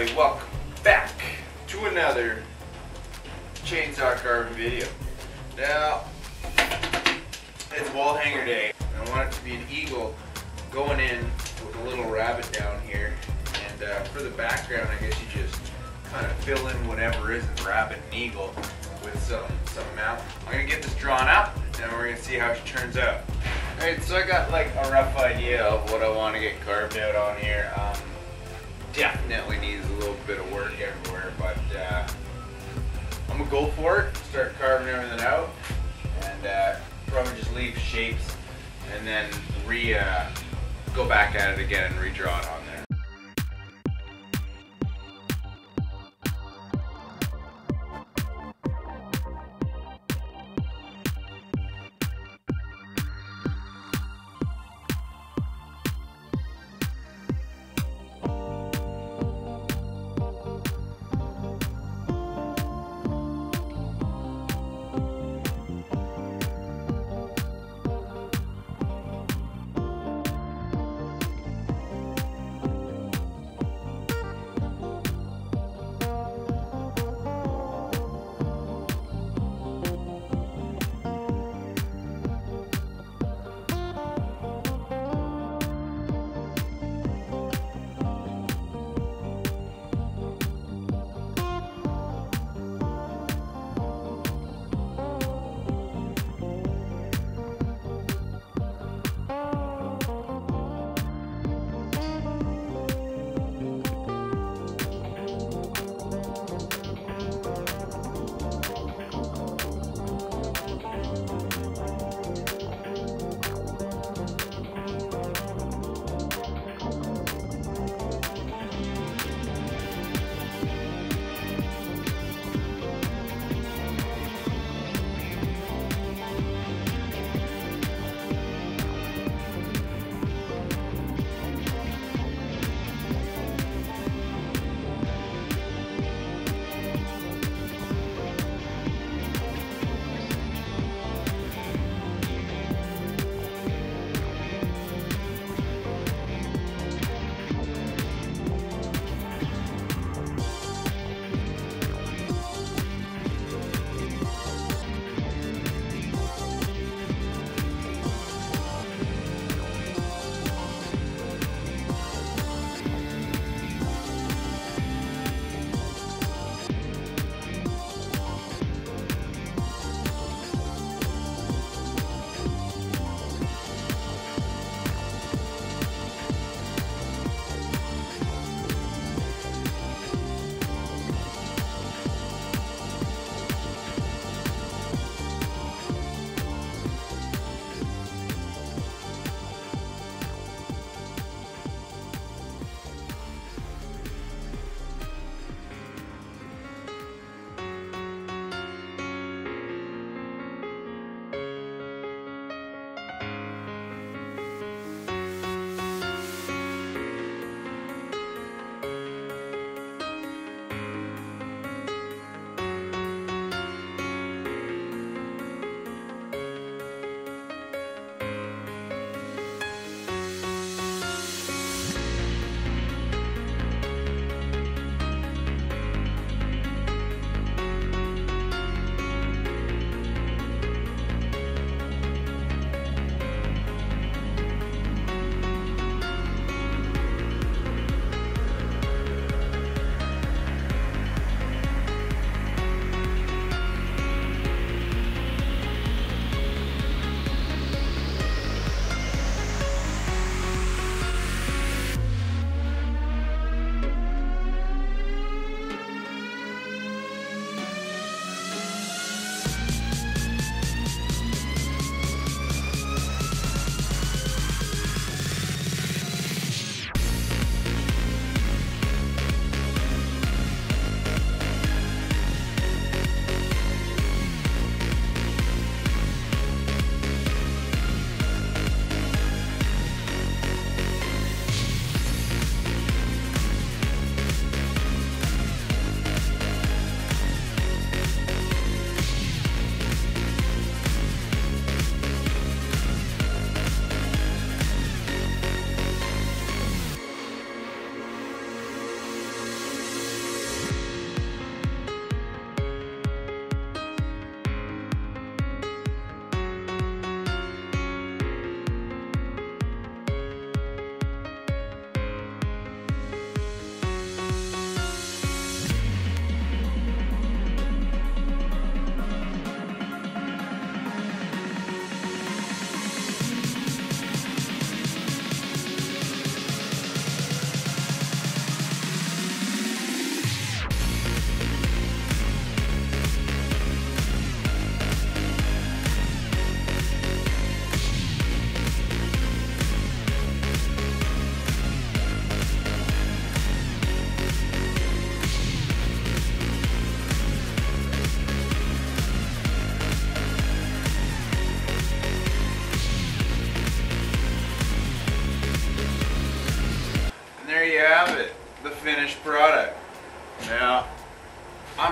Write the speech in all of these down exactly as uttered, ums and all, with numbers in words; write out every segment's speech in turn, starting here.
everybody, welcome back to another chainsaw carving video. Now, it's wall hanger day. I want it to be an eagle going in with a little rabbit down here. And uh, for the background, I guess you just kind of fill in whatever isn't rabbit and eagle with some, some mount. I'm gonna get this drawn up and we're gonna see how it turns out. Alright, so I got like a rough idea of what I want to get carved out on here. Um, definitely needs a little bit of work everywhere, but uh, I'm gonna go for it, start carving everything out, and uh, probably just leave shapes and then re uh, go back at it again and redraw it on there.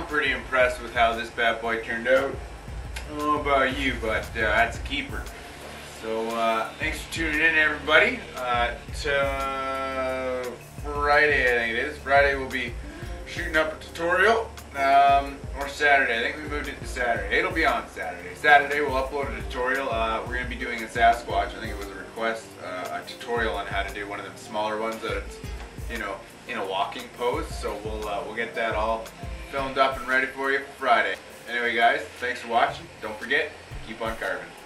pretty impressed with how this bad boy turned out. I don't know about you, but uh, that's a keeper. So uh, thanks for tuning in, everybody. Uh, to Friday, I think it is. Friday we'll be shooting up a tutorial. Um, or Saturday. I think we moved it to Saturday. It'll be on Saturday. Saturday we'll upload a tutorial. Uh, we're going to be doing a Sasquatch. I think it was a request, uh, a tutorial on how to do one of them smaller ones that it's, you know, in a walking pose. So we'll uh, we'll get that all filmed up and ready for you for Friday. Anyway, guys, thanks for watching. Don't forget, keep on carving.